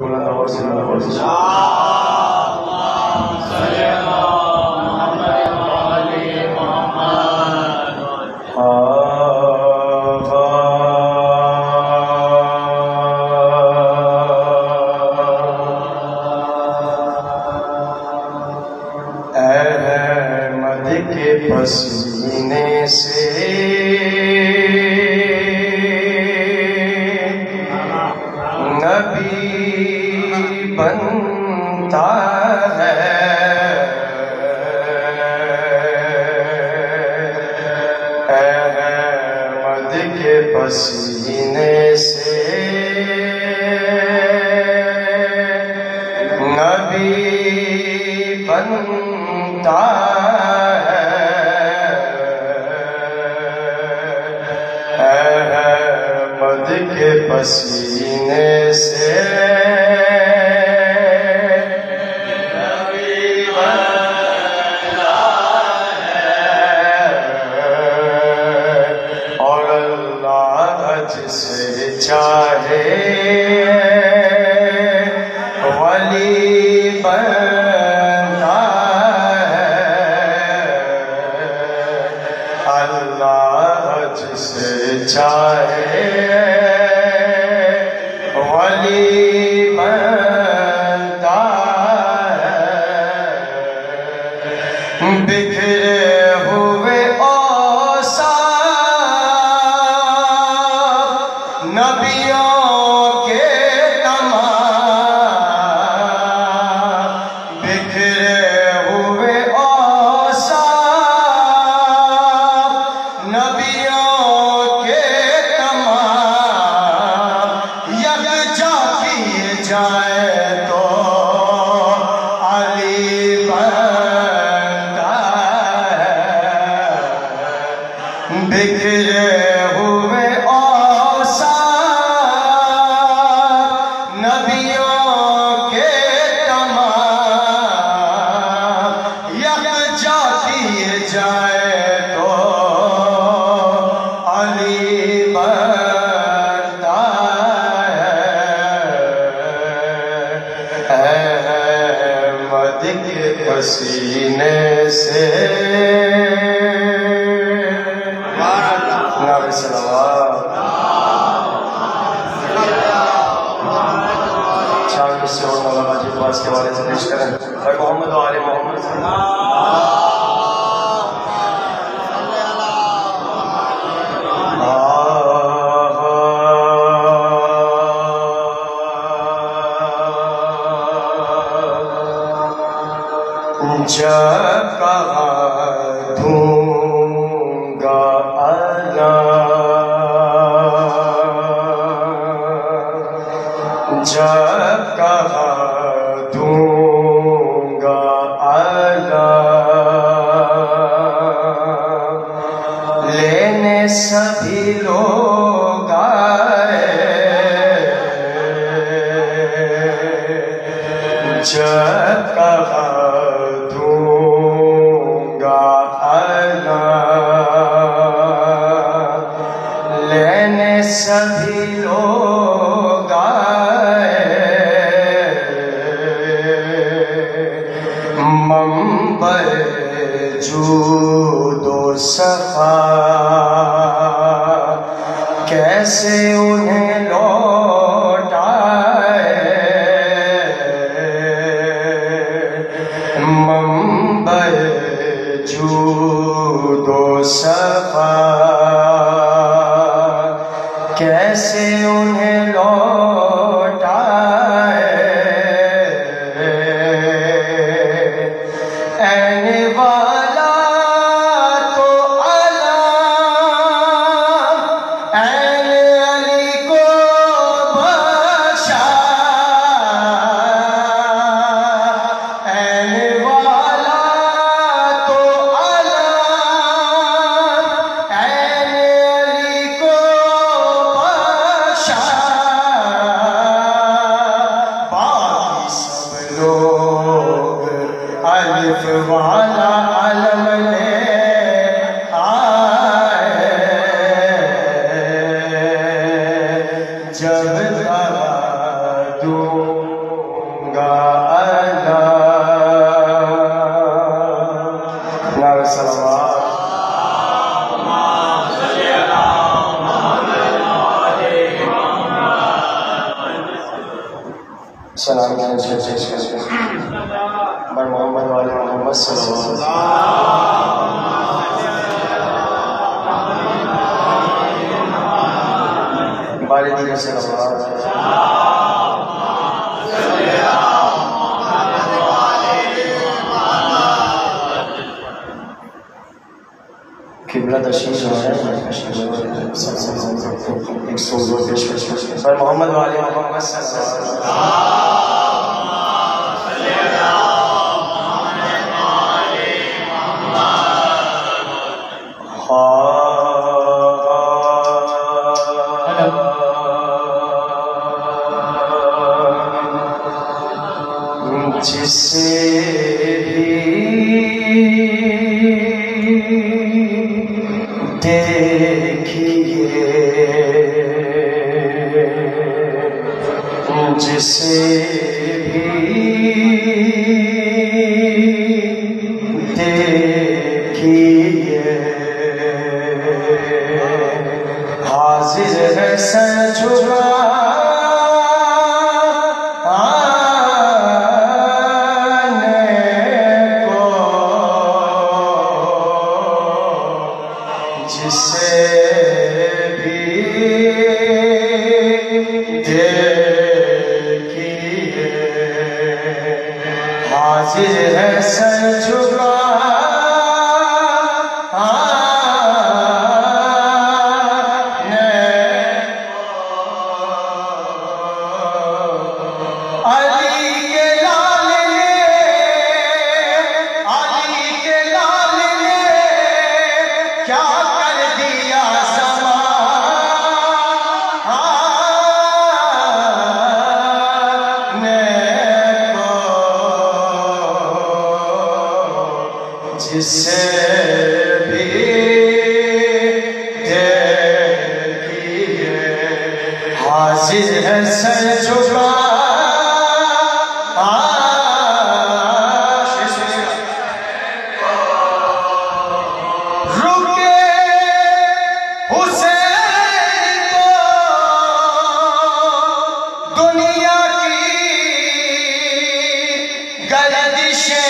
बुलंद और से और से अहमद के पसीने से नबी बनता है, अहमद के पसीने से नबी बनता है, अहमद के पसीने से नबी बनता है। और अल्लाह जिसे चाहे वली बनता है, अल्लाह जिसे चाहे वली बनता है। बिखरे हुए औसाफ नबियों के तमाम, बिखरे हुए औसाफ नबियों के तमाम, यकजा किए जाए तो अली बनता है। बिखरे हुए औसाफ नबियों के तमाम, यकजा किए जाए तो अली बनता है। अहमद के पसीने से नारे सलावत चालीस से और मौलाना जी पास के वाले से पेश करें। मोहम्मद वाले मोहम्मद जब कहा दूंगा अल्लाह, जब कहा दूंगा अल्लाह, लेने सभी लोग आए, जब कहा लेने सभी लोग आए, मंबर जूदो सफा कैसे उन्हें लौटाए, मंबर जूदो सफा कैसे उन्हें लौटाए। ऐने वाला तो अला, ऐने कहूँगा अल्लाह। नारे सलावत। सलाम बर मोहम्मद वाले मोहम्मद सल्लल्लाहु अलैहि वसल्लम। वालिदैन सलावत। किबला तशरीफ जो है एक सोलो पेश पर मोहम्मद वाले मोहम्मद सल्लल्लाहु अलैहि वसल्लम। जिसे देखिए जिसे देखिए हाजिर है सर झुका जिसे भी देखिए हाजिर है सर झुका जिसे भी देखिए हाजिर है सर झुका रुके हुसैन को दुनिया की गर्दिशें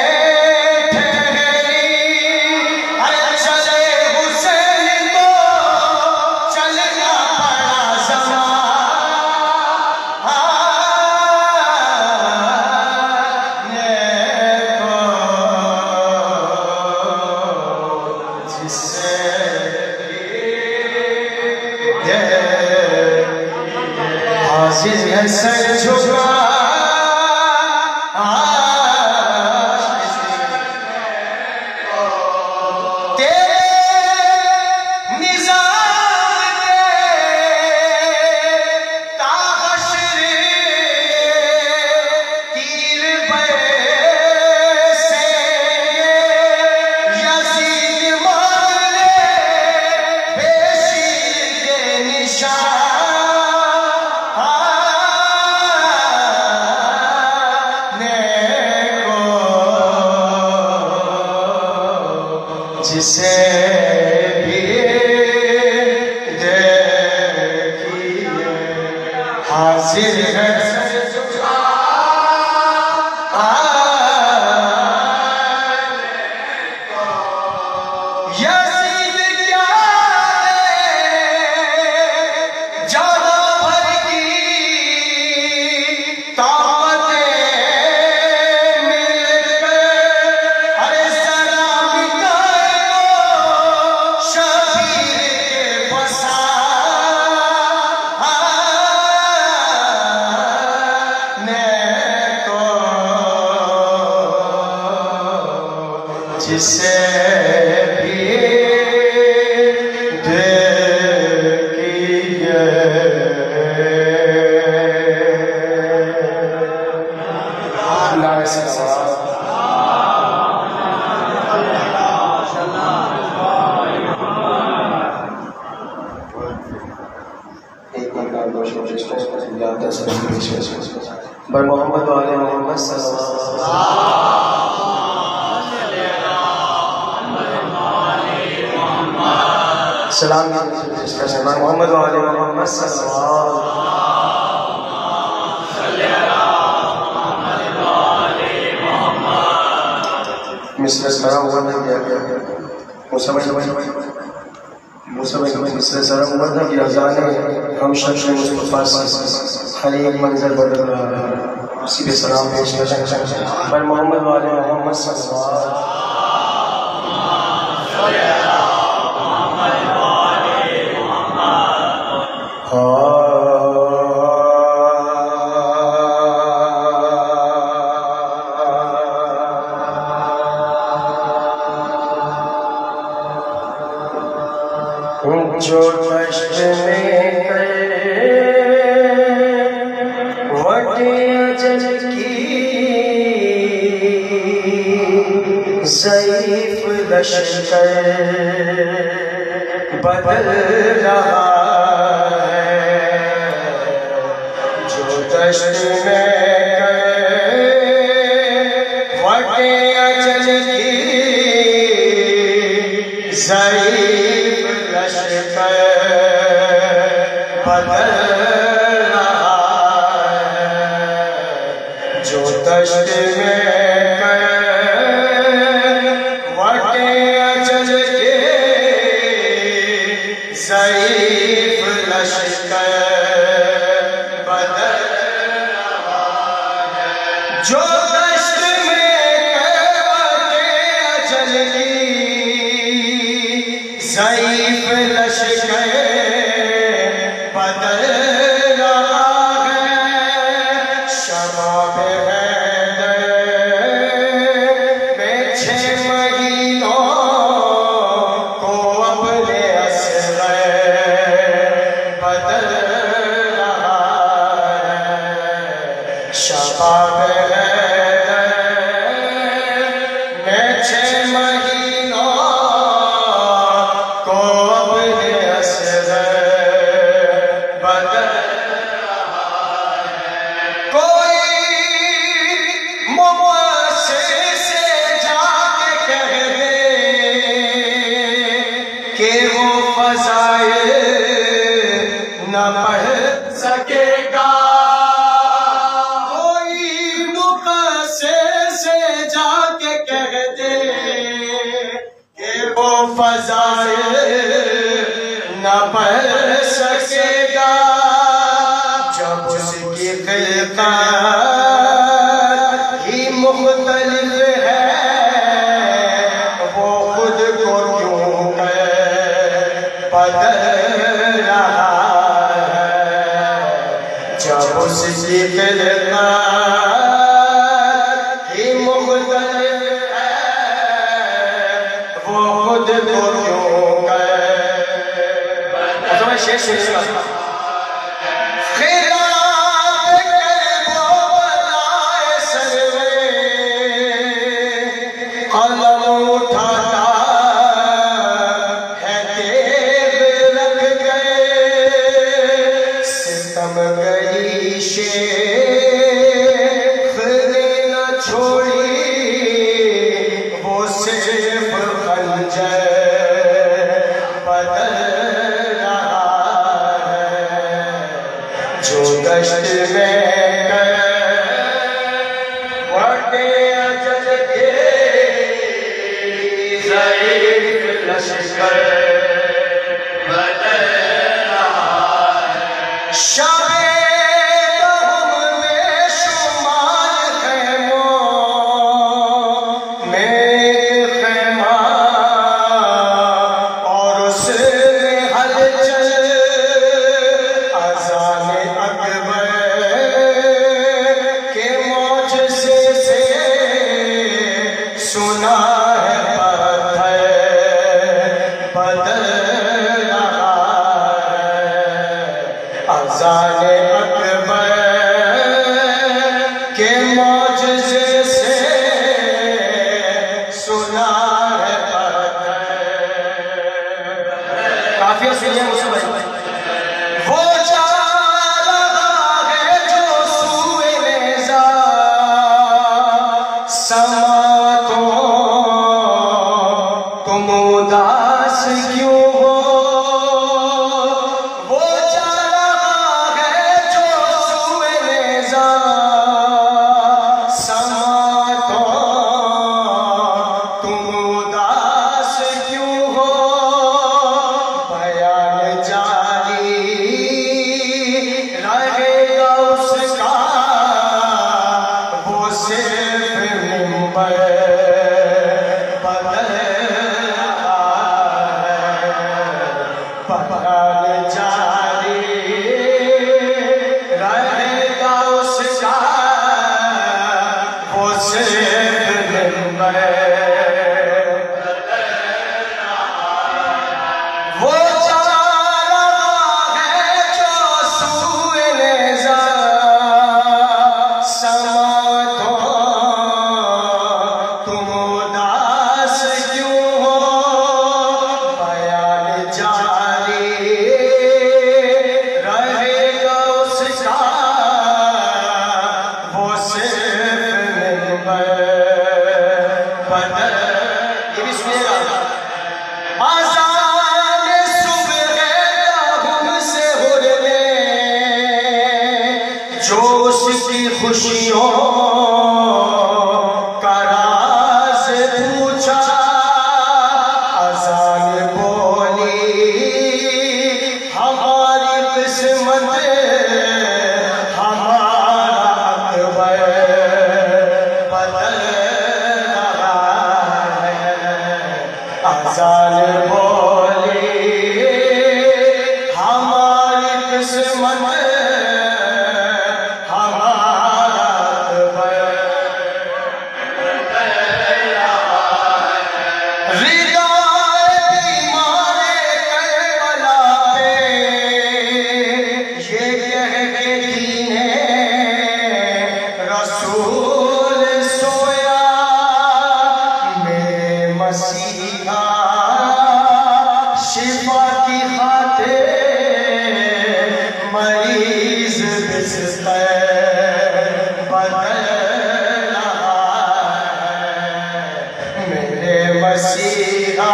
हाजिर है सर झुका तेरे निज़ाम के ताहशर तीर से यज़ीद मांग ले बेशीर के निशान जिसे भी देखिए हाजिर है यज़ीद क्या जाना भर की जिसे भी देखिए नारे सलावत। एक बार 2 याद 10 बर मोहम्मद वाले मोहम्मद सल्लल्लाहु अलैहि वसल्लम। सलाम जिसका सलाम मोहम्मद वाले मोहम्मद सल्लल्लाहु अलैहि वसल्लम। मिस्र सरा हुआ था क्या मिस्र सरा हुआ था कि अज़ान हम शख्स मुस्तफ़ा हर एक मंजर बदल रहा है। उसी पे सलाम पेश करें पर मोहम्मद वाले मोहम्मद सल्लल्लाहु अलैहि वसल्लम। जो कष्ट में ज़ईफ़ लश्कर बदल रहा है, जो दश्त में वटे अजल की ज़ईफ़ लश्कर बदल रहा है, जो दश्त में ज़ईफ़ लश्कर बदल रहा है, जो दश्त में अजल की ज़ईफ़ लश्कर बदल रहा है। शबाब हैदर में 6 महीनों को अपने बदल रहा है। शबाब हैदर में 6 महीनों को अपने असर बदल रहा है। कोई मुबस्सिर से जाके कह दे कि वो फ़ज़ाइल न पढ़ सकेगा, कोई मुबस्सिर से जाके कह दे कि वो फ़ज़ाइल न पढ़ सकेगा। जब उसकी ख़िलक़त ही मुख्तलिफ है, वो खुद को क्यों बदल रहा है। जब उसकी ख़िलक़त ही मुख्तलिफ है, वो खुद को क्यों बदल। शेर सुनिएगा। कलम उठाता है तेग रख गए, सितम गई शेख ने न छोड़ी, वो सिर्फ खंजर बदल रहा है, जो दश्त में वटे अजल के ज़ईफ़ लश्कर बदल रहा है। शाये हम बेशुमार ख़ैमों में ख़ैमा और उसमें हलचल, अज़ान अकबर के मौजज़े से सुना है पत्थर बदल रहा है। अज़ान अकबर के मौजज़े से सुना है पत्थर। काफिया सुनिए मुझसे भाई। वो जा रहा है जो सूए में समा तो तुम उदास क्यों हो, वो जा रहा है जो सुए नेज़ा। समा तो तुम उदास क्यों हो, बयान जारी रहेगा उसका, वो सिर्फ मिंबर बदल रहा है। बयान जारी रहेगा उसका, वो सिर्फ मिंबर वो जा रहा है जो सूए नेज़ा। समा तो तुम उदास क्यों हो, बयान जारी रहेगा उसका, वो सिर्फ मिंबर बदल। ये भी सुनिएगा। आज़ान सुबह का से उड़ने, जोश की खुशियों का राज पूछा। आज़ान बोली हमारी किस्मत, हमारा अकबर बदल रहा है। आज़ान बोली हमारी किस्मत, हमारा अकबर रिदाए बीमारे करबला पे, ये कह के दीने रसूल सोया। मेरे मसीहा शिफा की खातिर मरीज बिस्तर बदल रहा है। मेरे मसीहा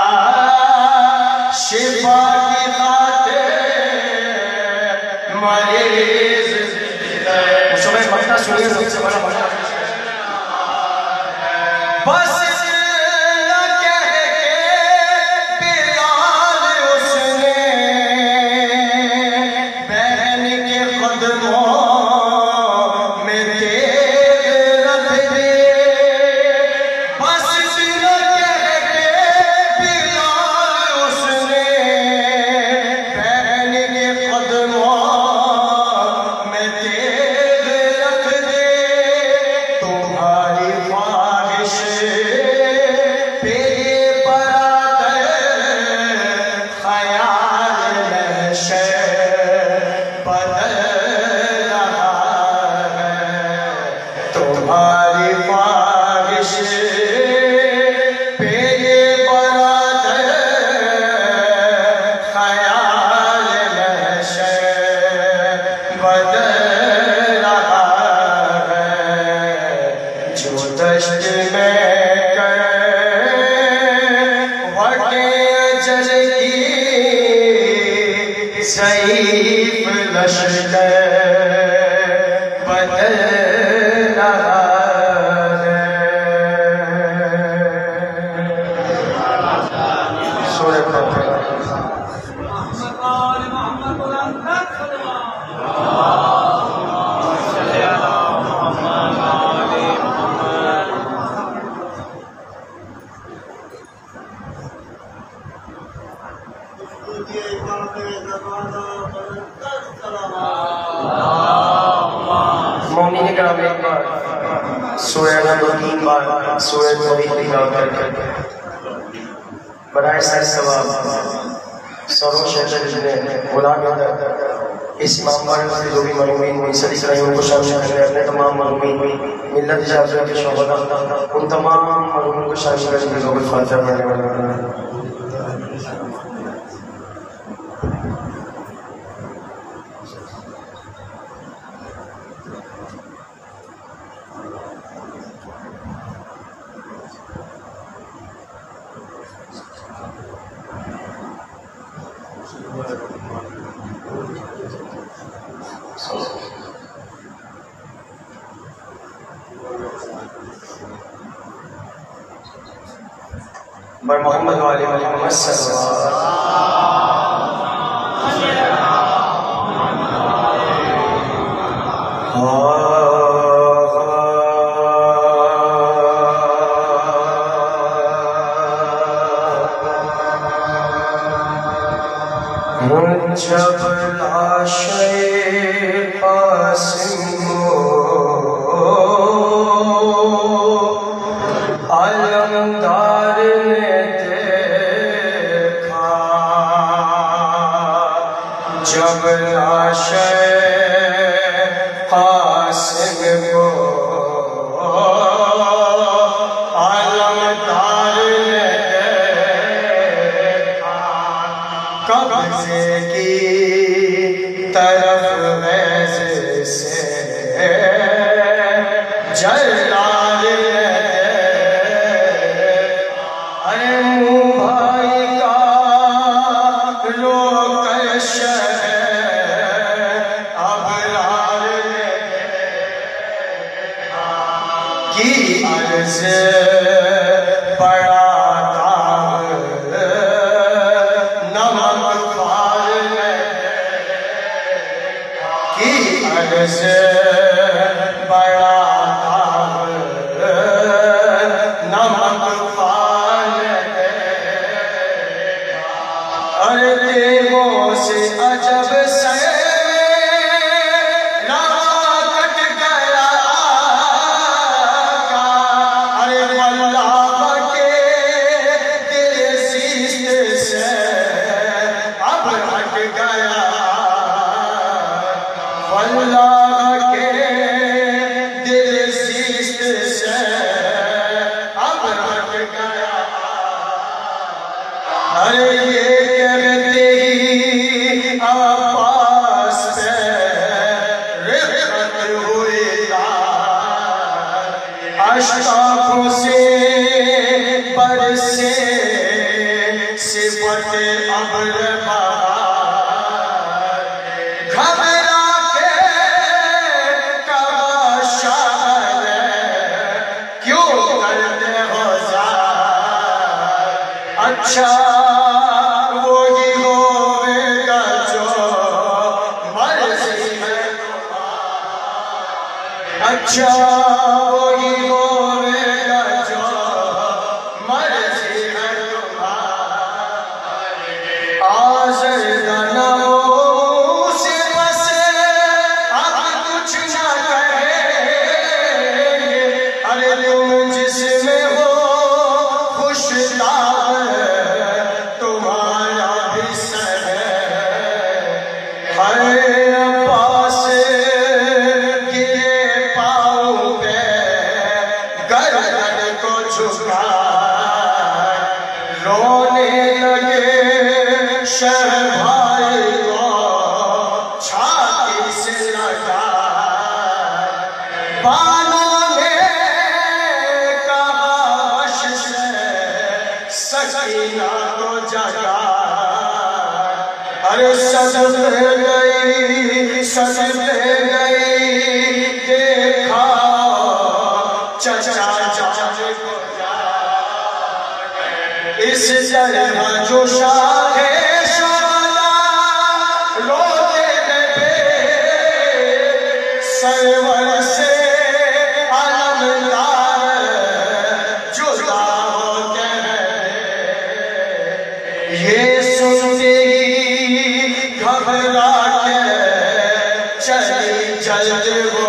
शिफा की खातिर मरीज बिस्तर। सुबह मक्ता सुनिए, सबसे बड़ा मक्ता। बस न कह के बिलाल उसने बहन के कदमों में तेल रख दे। बस न कह के बिलाल उसने बहन के कदमों में तेल रख दे। तुम्हारी ख्वाहिश पे बराबर ख्याल महशर बदल रहा है। तुम्हारी ख्वाहिश पे बराबर ख्याल महशर बदल रहा है। जो दश्त में कर वटे अजल की ज़ईफ़ लश्कर बदल रहा है। सूरह फातिहा। मोमिन कराम एक बार सूरह नूर 3 बार सूरह तौहीद तिलावत करके बराए सर सवाब सरों शरीफ ने गुलाम इस इमाम बारक से जो भी मरहूमीन हुई सदी से उनको शामिल करने अपने तमाम मरहूमीन मिल्लत जाफर के शोहदा उन तमाम मरहूमीन को शामिल करने जो भी फातिहा पढ़ने वाले हैं। बर मोहम्मद वाले मोहम्मद सल्लल्लाहु जब लाशे कासिम अलमदार ने देखा, जब लाशे कासिम को अलमदार ने देखा, कब्ज़े की तरफ वैसे से जलाल ने, अरे मुँह भाई का रोकश अब लाल ने की अर्ज़ बड़ा से बड़ा नमक फाल, अरे देवों से अजब से कट गया, अरे अल्लाह के दिल सीस्त से अब हट गया, अल्लाह के दिल सीस्त से अब हट गया, अरे ये कहते ही आपास पे रिफ़त हुई अशकाफों से बरसे सिफ़त अब्र अच्छा वही होवेगा जो मर्ज़ी है, अच्छा वही होवेगा जो मर्ज़ी है तुम्हारी, आज़रदानों से बसे अब कुछ न कहेंगे, अरे तुम जिसमें हो खुशदार पास गिरे पाँव पे गर्दन को झुका, रोने लगे शहभाई को छाती से लगा, बालों ने कहा से सकीना को जगा, अरे सजद गई देखा चचा इस तरह जो शाहे शाला रोते गए सरवर से अलमदार जुदा होते हैं, ये सुनते ही घबरा के चली जल्द वो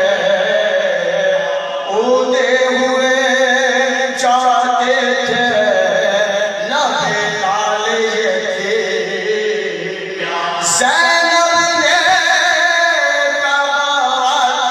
उदे हुए जाते थे, लबे लाल ये थे, ज़ैनब ने कहा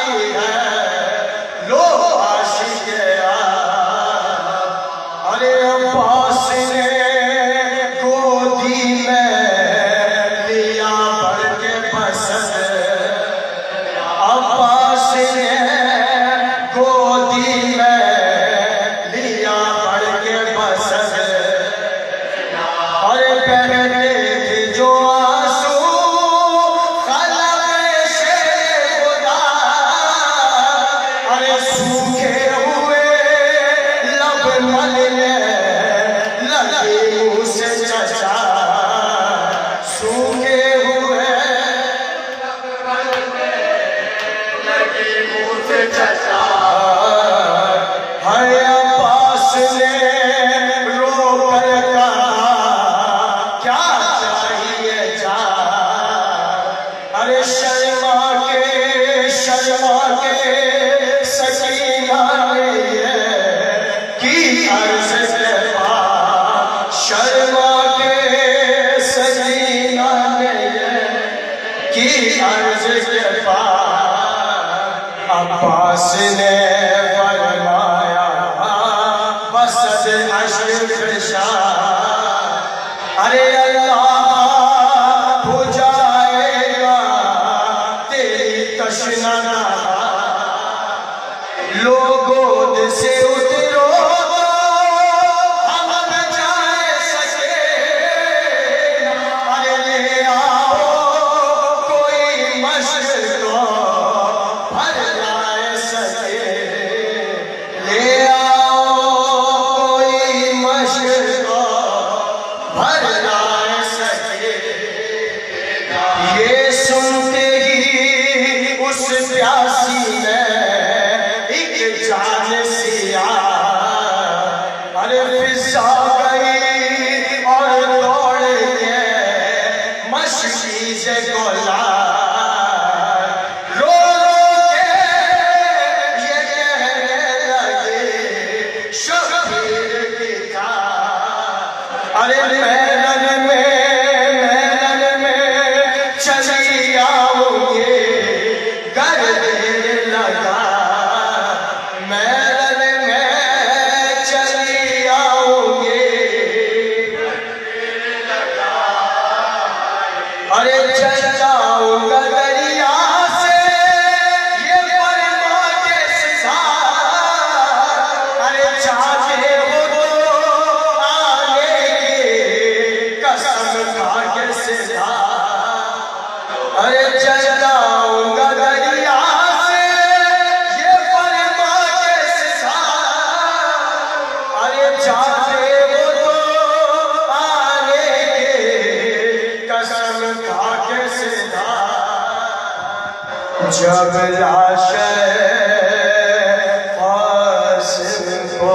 चचा है अब्बास ने रो कर कहा क्या चाहिए जा। अरे शर्मा के सकीना ने की अर्ज के बाद शर्मा के सकीना ने की अर्ज के बाद अब्बास ने फरमाया बस अशरफ अरे अल्लाह हो जाएगा तेरी तशना लोगों से उतरो हम न जाए सके। अरे ले आओ कोई मशक को भर लाए सके। ले आओ कोई मशक को भर लाए सके। ये सुनते ही उस प्यासी ने जान सिया अरे फिजा गई और दौड़ के मशकी से गोला रो के ये कहने लगे शबीर की था। अरे मैदान में चली आओगे कर देने लगा। अरे चल जाऊंगा दरिया से ये परमा के साथ। अरे चाहते हो तो आगे कसम खा के सिधा। अरे चल जाऊंगा दरिया से ये परमा के साथ। अरे चाहते हो तो आगे कसम खा के सिधा। जब लाश को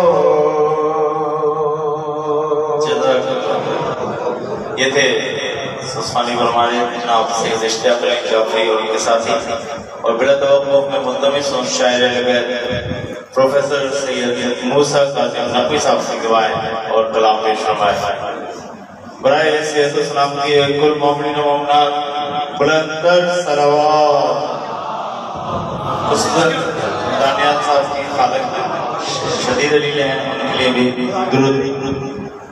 ये थे उस्मानी हमारे जनाब सैयद इश्तियाक अली जाफरी और उनके साथी और बिला तवक्कुफ में मुंतमिस और शायर लगे प्रोफेसर सैयद मूसा कासिम नकवी साहब से गवाए और कलाम पेश फरमाए। बराए हैसियत सलाम किए कुल मोमिनीन व मोमिनात बुलंदतर सलावत दानियाल साहब की खालक शदीद अली हैं उनके लिए भी दुरूद।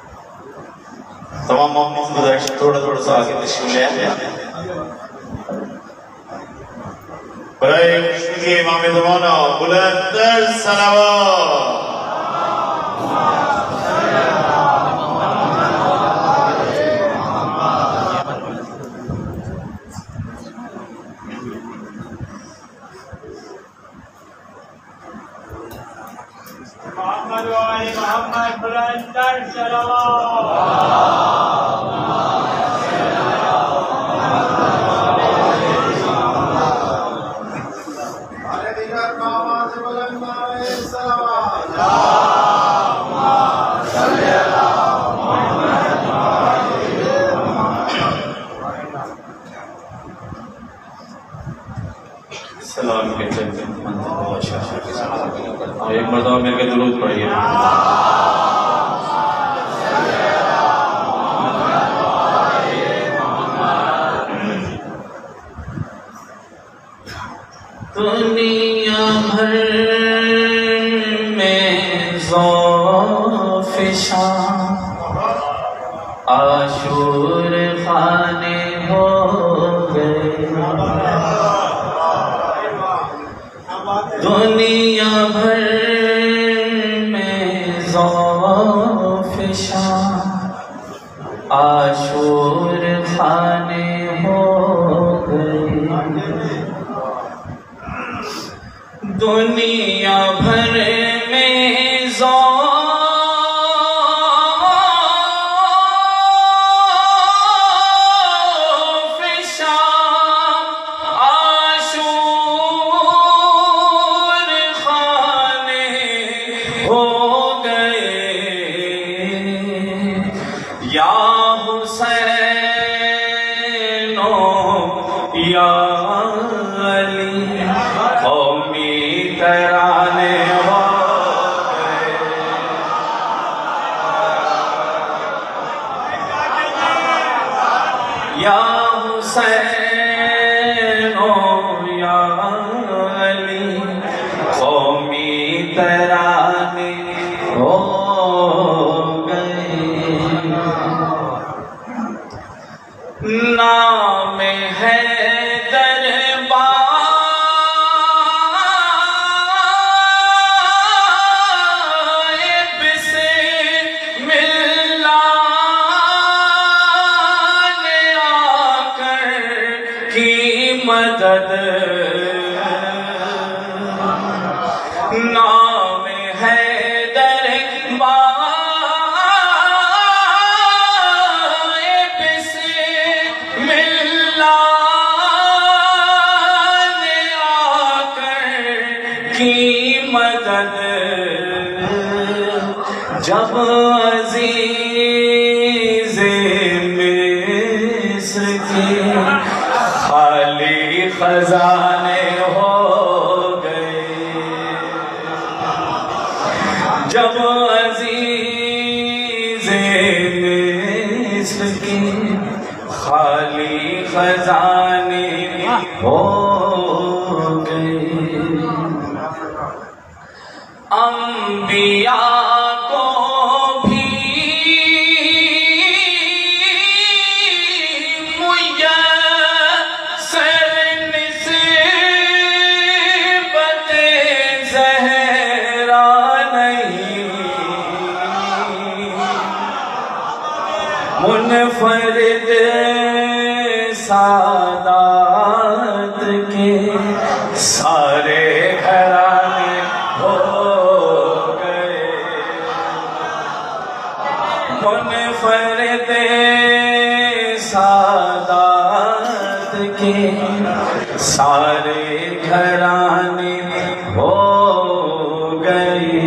तमाम मोमिनीन गुजारिश थोड़ा सा आगे तशरीफ ले आए। बराए के इमाम ज़माना बुलंदतर सलावत। मोहम्मद बुलंदतर सलावत। सलाम के एक मरतबा मेरे के दुरूद पढ़िए। दुनिया भर में ज़ौफ़-ए-शाम आशूर खाने हो गए। दुनिया भर में ज़ौफ़-ए-शाम आशूर खाने हो गए। दुनिया भर में ज़ौफ़-ए-शाम आशूर तराने हो या हुसैन ओ या अली कौमी तराने हो गए। नाम है मदद नाम है दरबार बिस्मिल्लाह ने आकर की मदद। जब अज़ीज़ मिस्र की खाली खजाने हो गए। जब अज़ीज़ मिस्र की खाली खजाने हो गए। अंबिया को भी मुनफरिद सादात के सारे घराने हो गए। मुनफरिद सादात के सारे घराने हो गए।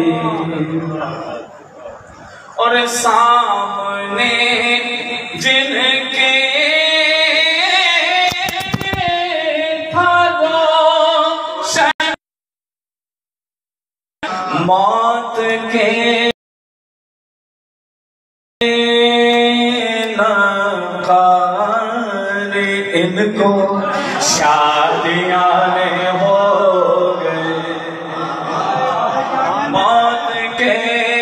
और सामने जिनके था रोशन मौत के नकार इनको शादियां हो गए। मौत के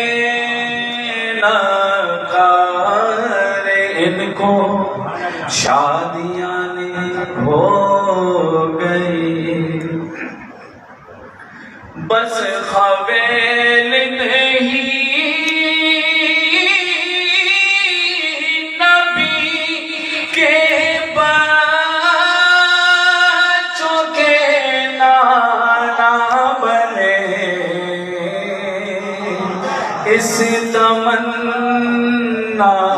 नकार इनको शादियां हो गई। बस खवेलिद ही नबी के बच्चों के नाना बने। इस तमन्ना